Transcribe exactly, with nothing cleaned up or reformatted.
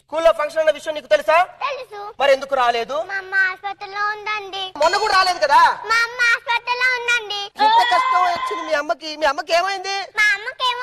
స్కూల్లో ఫంక్షన్ అన్న విషయం నీకు తెలుసా? తెలుసు. మరి ఎందుకు రాలేదు? మా అమ్మ హాస్పిటల్లో ఉందండి. మొన్న కూడా రాలేదు కదా? మా అమ్మ హాస్పిటల్లో ఉందండి. ఎంత కష్టం వచ్చింది మీ అమ్మకి? మీ అమ్మకి ఏమైంది? మా అమ్మకి